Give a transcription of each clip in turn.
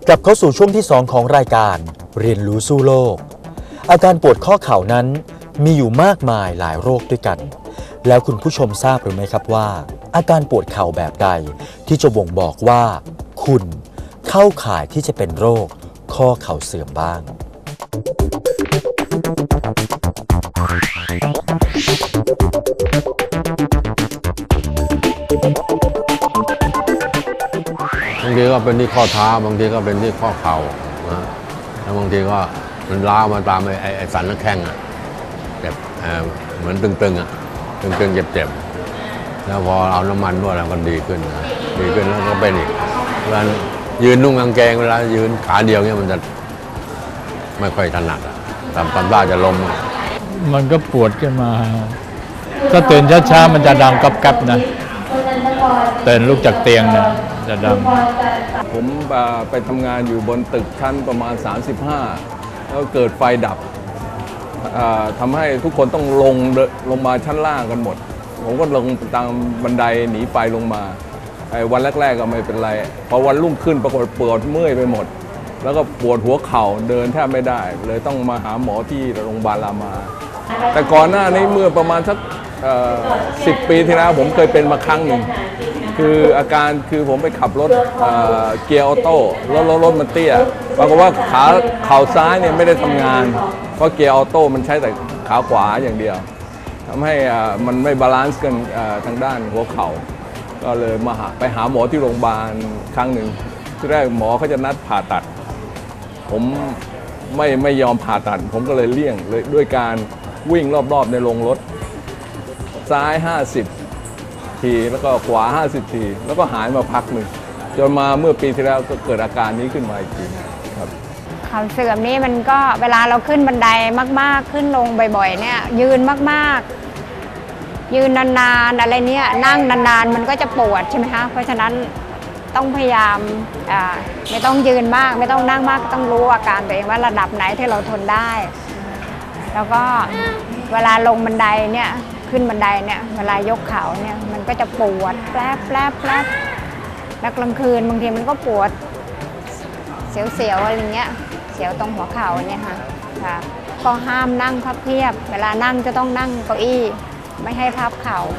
กลับเข้าสู่ช่วงที่2ของรายการเรียนรู้สู้โลกอาการปวดข้อเข่านั้นมีอยู่มากมายหลายโรคด้วยกันแล้วคุณผู้ชมทราบหรือไม่ครับว่าอาการปวดเข่าแบบใดที่จะบ่งบอกว่าคุณเข้าข่ายที่จะเป็นโรคข้อเข่าเสื่อมบ้างบางทีก็เป็นที่ข้อเท้าบางทีก็เป็นที่ข้อเข่านะแล้วบางทีก็มันล้าวมาตามไอ้สันนักแข้งอ่ะเจ็บเหมือนตึงๆอ่ะตึงๆเจ็บๆแล้วพอเอาน้ำมันนวดแล้วก็ดีขึ้นแล้วก็เป็นอีกเวลายืนนุ่งกางเกงเวลายืนขาเดียวเนี่ยมันจะไม่ค่อยถนัดตามท่าจะล้มมันก็ปวดขึ้นมาถ้าตื่นช้าๆมันจะดังกับนะตื่นลุกจากเตียงเนี่ยจะดังผมไปทำงานอยู่บนตึกชั้นประมาณ35แล้วเกิดไฟดับทำให้ทุกคนต้องลงมาชั้นล่างกันหมดผมก็ลงตามบันไดหนีไฟลงมาวันแรกๆก็ไม่เป็นไรพอวันรุ่งขึ้นปรากฏปวดเมื่อยไปหมดแล้วก็ปวดหัวเข่าเดินแทบไม่ได้เลยต้องมาหาหมอที่โรงพยาบาลรามาแต่ก่อนหน้านี้เมื่อประมาณสัก10 ปีที่แล้วผมเคยเป็นมาครั้งหนึ่งคืออาการคือผมไปขับรถเกียร์ออโต้รถมันเตี้ยปรากฏว่าเข่าซ้ายเนี่ยไม่ได้ทำงานเพราะเกียร์ออโต้มันใช้แต่ขาขวาอย่างเดียวทำให้มันไม่บาลานซ์กันทางด้านหัวเข่าก็เลยไปหาหมอที่โรงพยาบาลครั้งหนึ่งที่แรกหมอเขาจะนัดผ่าตัดผมไม่ยอมผ่าตัดผมก็เลยเลี่ยงเลยด้วยการวิ่งรอบๆในโรงรถซ้าย50 ทีแล้วก็ขวา50 ทีแล้วก็หายมาพักหนึ่งจนมาเมื่อปีที่แล้วก็เกิดอาการนี้ขึ้นมาอีกทีครับเข่าเสื่อมนี่มันก็เวลาเราขึ้นบันไดมากๆขึ้นลงบ่อยๆเนี่ยยืนมากๆยืนนานๆอะไรเนี่ยนั่งนานๆมันก็จะปวดใช่ไหมคะเพราะฉะนั้นต้องพยายามไม่ต้องยืนมากไม่ต้องนั่งมากต้องรู้อาการตัวเองว่าระดับไหนที่เราทนได้แล้วก็เวลาลงบันไดเนี่ยขึ้นบันไดเนี่ยเวลายกเขาเนี่ยมันก็จะปวดแป๊บแล้วกลางคืนบางทีมันก็ปวดเสียวๆอะไรเงี้ยเสียวตรงหัวเข่าเนี่ยค่ะก็ห้ามนั่งพับเพียบเวลานั่งจะต้องนั่งเก้าอี้ไม่ให้พับเข่า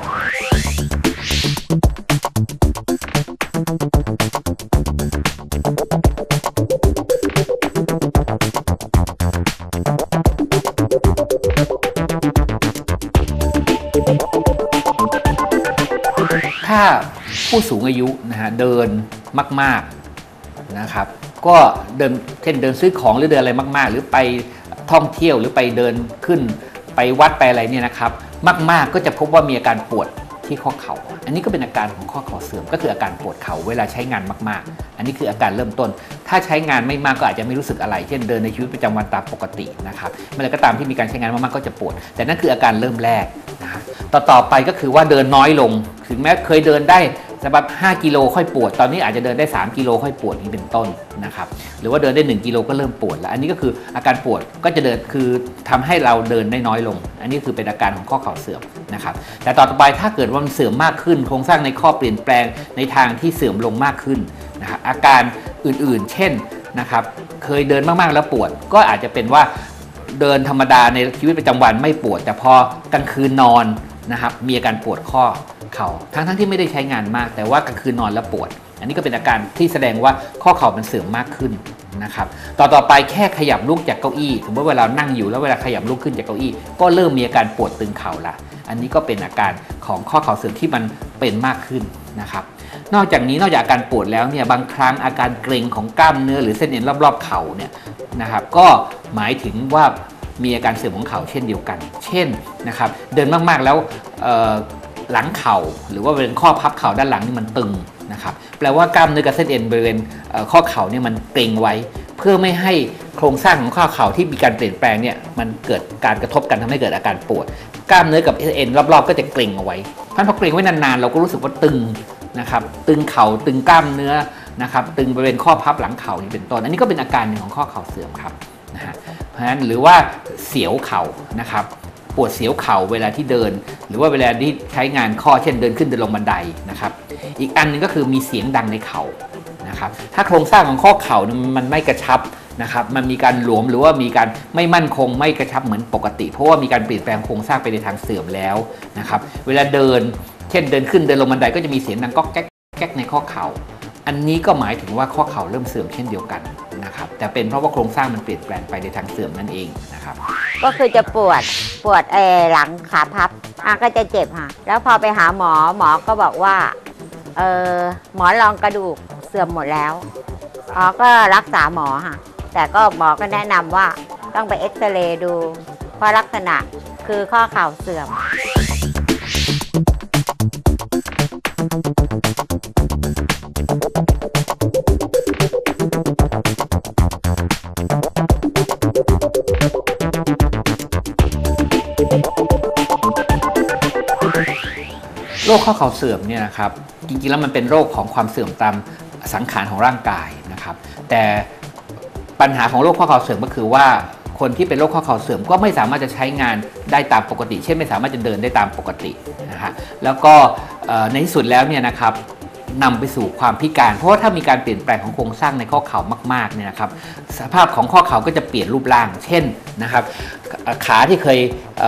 ถ้าผู้สูงอายุนะฮะเดินมากๆนะครับก็เช่นเดินซื้อของหรือเดินอะไรมากๆหรือไปท่องเที่ยวหรือไปเดินขึ้นไปวัดไปอะไรเนี่ยนะครับมากๆก็จะพบว่ามีอาการปวดที่ข้อเข่าอันนี้ก็เป็นอาการของข้อเข่าเสื่อมก็คืออาการปวดเข่าเวลาใช้งานมากๆอันนี้คืออาการเริ่มต้นถ้าใช้งานไม่มากก็อาจจะไม่รู้สึกอะไรเช่นเดินในชีวิตประจำวันตามปกตินะครับเมื่อไรก็ตามที่มีการใช้งานมากๆก็จะปวดแต่นั่นคืออาการเริ่มแรกนะต่อไปก็คือว่าเดินน้อยลงถึงแม้เคยเดินได้สัก5 กิโลค่อยปวดตอนนี้อาจจะเดินได้3 กิโลค่อยปวดนี่เป็นต้นนะครับหรือว่าเดินได้1 กิโลก็เริ่มปวดแล้วอันนี้ก็คืออาการปวดก็จะเดินคือทำให้เราเดินได้น้อยลงอันนี้คือเป็นอาการของข้อเข่าเสื่อมนะครับแต่ต่อไปถ้าเกิดว่ามันเสื่อมมากขึ้นโครงสร้างในข้อเปลี่ยนแปลงในทางที่เสื่อมลงมากขึ้นนะครับอาการอื่นๆเช่นนะครับเคยเดินมากๆแล้วปวดก็อาจจะเป็นว่าเดินธรรมดาในชีวิตประจำวันไม่ปวดแต่พอกลางคืนนอนนะครับมีอาการปวดข้อเข่าทั้งที่ไม่ได้ใช้งานมากแต่ว่ากลางคืนนอนแล้วปวดอันนี้ก็เป็นอาการที่แสดงว่าข้อเข่ามันเสื่อมมากขึ้นนะครับต่อไปแค่ขยับลุกจากเก้าอี้สมมติเวลานั่งอยู่แล้วเวลาขยับลุกขึ้นจากเก้าอี้ก็เริ่มมีอาการปวดตึงเข่าละอันนี้ก็เป็นอาการของข้อเข่าเสื่อมที่มันเป็นมากขึ้นนะครับนอกจากอาการปวดแล้วเนี่ยบางครั้งอาการเกร็งของกล้ามเนื้อหรือเส้นเอ็นรอบๆเข่าเนี่ยนะครับก็หมายถึงว่ามีอาการเสื่อมของเข่าเช่นเดียวกันเช่นนะครับเดินมากๆแล้วหลังเข่าหรือว่าเป็นข้อพับเข่าด้านหลังนี่มันตึงนะครับแปลว่ากล้ามเนื้อกับเส้นเอ็นบริเวณข้อเข่านี่มันเกร็งไว้เพื่อไม่ให้โครงสร้างของข้อเข่าที่มีการเปลี่ยนแปลงเนี่ยมันเกิดการกระทบกันทำให้เกิดอาการปวดกล้ามเนื้อกับเอ็นรอบๆก็จะเกร็งเอาไว้เพราะพอเกร็งไว้นานๆเราก็รู้สึกว่าตึงนะครับตึงเข่าตึงกล้ามเนื้อนะครับตึงบริเวณข้อพับหลังเข่านี่เป็นต้นอันนี้ก็เป็นอาการหนึ่งของข้อเข่าเสื่อมครับนะฮะเพราะฉะนั้นหรือว่าเสียวเข่านะครับปวดเสียวเข่าเวลาที่เดินหรือว่าเวลาที่ใช้งานข้อเช่นเดินขึ้นเดินลงบันไดนะครับอีกอันนึงก็คือมีเสียงดังในเข่านะนะครับถ้าโครงสร้างของข้อเข่ามันไม่กระชับนะครับมันมีการหลวมหรือว่ามีการไม่มั่นคงไม่กระชับเหมือนปกติเพราะว่ามีการเปลี่ยนแปลงโครงสร้างไปในทางเสื่อมแล้วนะครับเวลาเดินเช่นเดินขึ้นเดินลงบันไดก็จะมีเสียงดังก๊อกแก๊กแก๊กในข้อเข่าอันนี้ก็หมายถึงว่าข้อเข่าเริ่มเสื่อมเช่นเดียวกันนะครับแต่เป็นเพราะว่าโครงสร้างมันเปลี่ยนแปลงไปในทางเสื่อมนั่นเองนะครับก็คือจะปวดหลังขาพับก็จะเจ็บค่ะแล้วพอไปหาหมอก็บอกว่าหมอนรองกระดูกเสื่อมหมดแล้วก็รักษาหมอค่ะแต่ก็หมอก็แนะนำว่าต้องไปเอ็กซเรย์ดูเพราะลักษณะคือข้อเข่าเสื่อมโรคข้อเข่าเสื่อมเนี่ยนะครับจริงๆแล้วมันเป็นโรคของความเสื่อมตามสังขารของร่างกายนะครับแต่ปัญหาของโรคข้อเข่าเสื่อมก็คือว่าคนที่เป็นโรคข้อเข่าเสื่อมก็ไม่สามารถจะใช้งานได้ตามปกติเช่นไม่สามารถจะเดินได้ตามปกตินะฮะแล้วก็ในที่สุดแล้วเนี่ยนะครับนำไปสู่ความพิการเพราะว่าถ้ามีการเปลี่ยนแปลงของโครงสร้างในข้อเข่ามากๆเนี่ยนะครับสภาพของข้อเข่าก็จะเปลี่ยนรูปร่างเช่นนะครับขาที่เคย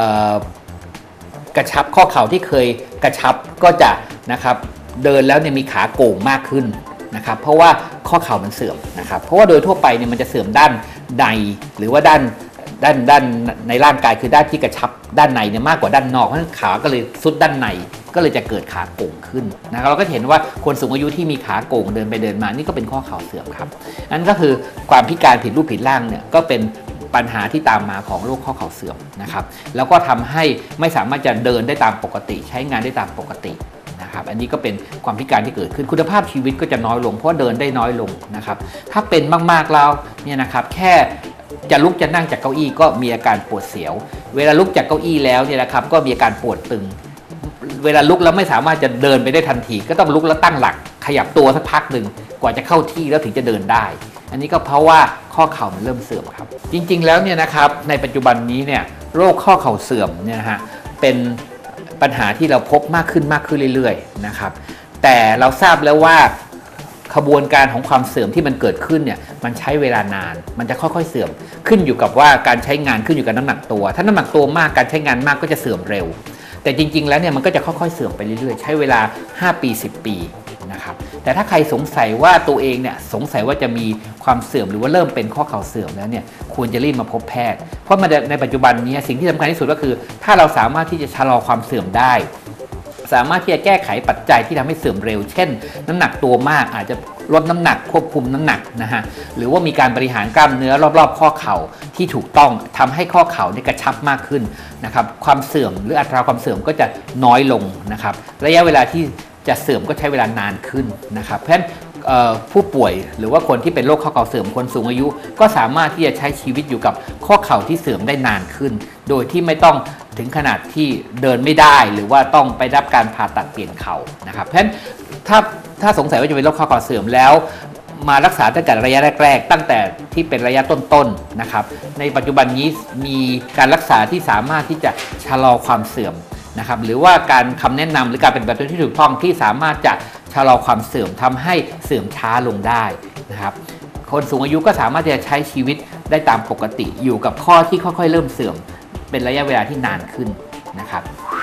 กระชับข้อเข่าที่เคยกระชับก็จะนะครับเดินแล้วเนี่ยมีขาโก่งมากขึ้นนะครับเพราะว่าข้อเข่ามันเสื่อมนะครับเพราะว่าโดยทั่วไปเนี่ยมันจะเสื่อมด้านในหรือว่าด้านในร่างกายคือด้านที่กระชับด้านในเนี่ยมากกว่าด้านนอกเพราะฉะนั้นขาก็เลยซุดด้านในก็เลยจะเกิดขาโก่งขึ้นนะครับเราก็เห็นว่าคนสูงอายุที่มีขาโก่งเดินไปเดินมานี่ก็เป็นข้อเข่าเสื่อมครับนั่นก็คือความพิการผิดรูปผิดร่างเนี่ยก็เป็นปัญหาที่ตามมาของโรคข้อเข่าเสื่อมนะครับแล้วก็ทำให้ไม่สามารถจะเดินได้ตามปกติใช้งานได้ตามปกตินะครับอันนี้ก็เป็นความพิการที่เกิดขึ้นคุณภาพชีวิตก็จะน้อยลงเพราะเดินได้น้อยลงนะครับถ้าเป็นมากๆแล้วเนี่ยนะครับแค่จะลุกจะนั่งจากเก้าอี้ก็มีอาการปวดเสียวเวลาลุกจากเก้าอี้แล้วเนี่ยนะครับก็มีอาการปวดตึงเวลาลุกแล้วไม่สามารถจะเดินไปได้ทันทีก็ต้องลุกแล้วตั้งหลักขยับตัวสักพักหนึ่งกว่าจะเข้าที่แล้วถึงจะเดินได้อันนี้ก็เพราะว่าข้อเข่ามันเริ่มเสื่อมครับจริงๆแล้วเนี่ยนะครับในปัจจุบันนี้เนี่ยโรคข้อเข่าเสื่อมเนี่ยนะฮะเป็นปัญหาที่เราพบมากขึ้นเรื่อยๆนะครับแต่เราทราบแล้วว่าขบวนการของความเสื่อมที่มันเกิดขึ้นเนี่ยมันใช้เวลานานมันจะค่อยๆเสื่อมขึ้นอยู่กับว่าการใช้งานขึ้นอยู่กับน้ำหนักตัวถ้าน้ำหนักตัวมากการใช้งานมากก็จะเสื่อมเร็วแต่จริงๆแล้วเนี่ยมันก็จะค่อยๆเสื่อมไปเรื่อยๆใช้เวลา5 ปี10 ปีนะครับแต่ถ้าใครสงสัยว่าตัวเองเนี่ยสงสัยว่าจะมีความเสื่อมหรือว่าเริ่มเป็นข้อเข่าเสื่อมแล้วเนี่ยควรจะรีบมาพบแพทย์เพราะในปัจจุบันนี้สิ่งที่สำคัญที่สุดก็คือถ้าเราสามารถที่จะชะลอความเสื่อมได้สามารถที่จะแก้ไขปัจจัยที่ทำให้เสื่อมเร็วเช่นน้ำหนักตัวมากอาจจะลดน้ำหนักควบคุมน้ำหนักนะฮะหรือว่ามีการบริหารกล้ามเนื้อรอบๆข้อเข่าที่ถูกต้องทำให้ข้อเข่าได้กระชับมากขึ้นนะครับความเสื่อมหรืออัตราความเสื่อมก็จะน้อยลงนะครับระยะเวลาที่จะเสื่อมก็ใช้เวลานานขึ้นนะครับเพราะฉะนั้นผู้ป่วยหรือว่าคนที่เป็นโรคข้อเข่าเสื่อมคนสูงอายุก็สามารถที่จะใช้ชีวิตอยู่กับข้อเข่าที่เสื่อมได้นานขึ้นโดยที่ไม่ต้องถึงขนาดที่เดินไม่ได้หรือว่าต้องไปรับการผ่าตัดเปลี่ยนเข่านะครับเพราะฉะนั้นถ้าสงสัยว่าจะเป็นโรคข้อเข่าเสื่อมแล้วมารักษาตั้งแต่ระยะแรกๆตั้งแต่ที่เป็นระยะต้นๆนะครับในปัจจุบันนี้มีการรักษาที่สามารถที่จะชะลอความเสื่อมนะครับหรือว่าการคำแนะนำหรือการเป็นแบบที่ถูกต้องที่สามารถจะชะลอความเสื่อมทำให้เสื่อมช้าลงได้นะครับคนสูงอายุก็สามารถจะใช้ชีวิตได้ตามปกติอยู่กับข้อที่ค่อยๆเริ่มเสื่อมเป็นระยะเวลาที่นานขึ้นนะครับ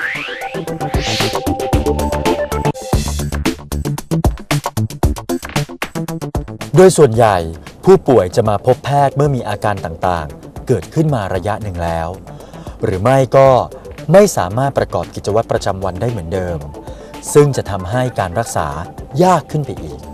โดยส่วนใหญ่ผู้ป่วยจะมาพบแพทย์เมื่อมีอาการต่างๆเกิดขึ้นมาระยะหนึ่งแล้วหรือไม่ก็ไม่สามารถประกอบกิจวัตรประจำวันได้เหมือนเดิมซึ่งจะทำให้การรักษายากขึ้นไปอีก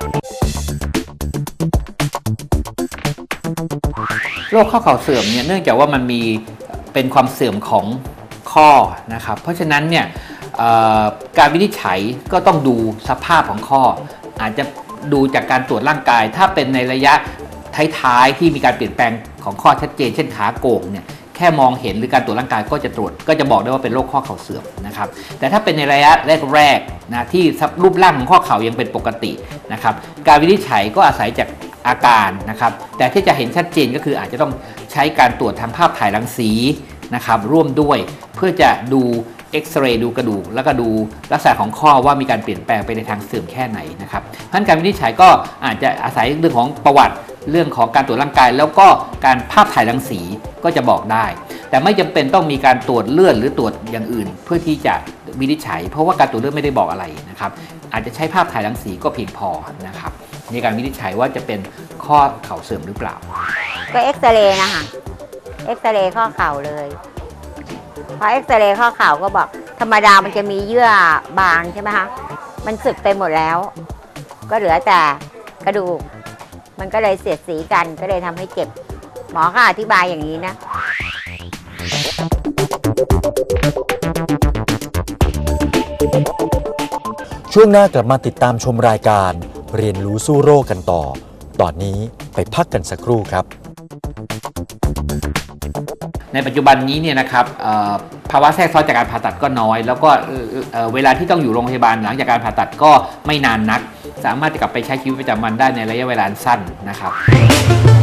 โรคข้อเข่าเสื่อมเนี่ยเนื่องจากว่ามันมีเป็นความเสื่อมของข้อนะครับเพราะฉะนั้นเนี่ยการวินิจฉัยก็ต้องดูสภาพของข้ออาจจะดูจากการตรวจร่างกายถ้าเป็นในระยะท้ายๆที่มีการเปลี่ยนแปลงของข้อชัดเจนเช่นขาโก่งเนี่ยแค่มองเห็นหรือการตรวจร่างกายก็จะตรวจก็จะบอกได้ว่าเป็นโรคข้อเข่าเสื่อมนะครับแต่ถ้าเป็นในระยะแรกๆนะที่รูปร่างของข้อเข่ายังเป็นปกตินะครับการวินิจฉัยก็อาศัยจากอาการนะครับแต่ที่จะเห็นชัดเจนก็คืออาจจะต้องใช้การตรวจทางภาพถ่ายรังสีนะครับร่วมด้วยเพื่อจะดูเอ็กซเรย์ดูกระดูกแล้วก็ดูลักษณะของข้อว่ามีการเปลี่ยนแปลงไปในทางเสื่อมแค่ไหนนะครับเพราะฉะนั้นการวินิจฉัยก็อาจจะอาศัยเรื่องของประวัติเรื่องของการตรวจร่างกายแล้วก็การภาพถ่ายรังสีก็จะบอกได้แต่ไม่จำเป็นต้องมีการตรวจเลือดหรือตรวจอย่างอื่นเพื่อที่จะวินิจฉัยเพราะว่าการตรวจเลือดไม่ได้บอกอะไรนะครับอาจจะใช้ภาพถ่ายรังสีก็เพียงพอนะครับในการวินิจฉัยว่าจะเป็นข้อเข่าเสื่อมหรือเปล่าก็เอ็กซเรย์นะคะเอ็กซเรย์ข้อเข่าเลยพอเอ็กซเรย์ข้อเข่าก็บอกธรรมดามันจะมีเยื่อบางใช่ไหมคะมันสึกไปหมดแล้วก็เหลือแต่กระดูกมันก็เลยเสียดสีกันก็เลยทำให้เจ็บหมอก็อธิบายอย่างนี้นะช่วงหน้ากลับมาติดตามชมรายการเรียนรู้สู้โรคกันต่อตอนนี้ไปพักกันสักครู่ครับในปัจจุบันนี้เนี่ยนะครับภาวะแทรกซ้อนจากการผ่าตัดก็น้อยแล้วก็เวลาที่ต้องอยู่โรงพยาบาลหลังจากการผ่าตัดก็ไม่นานนักสามารถจะกลับไปใช้ชีวิตประจำวันได้ในระยะเวลาสั้นนะครับ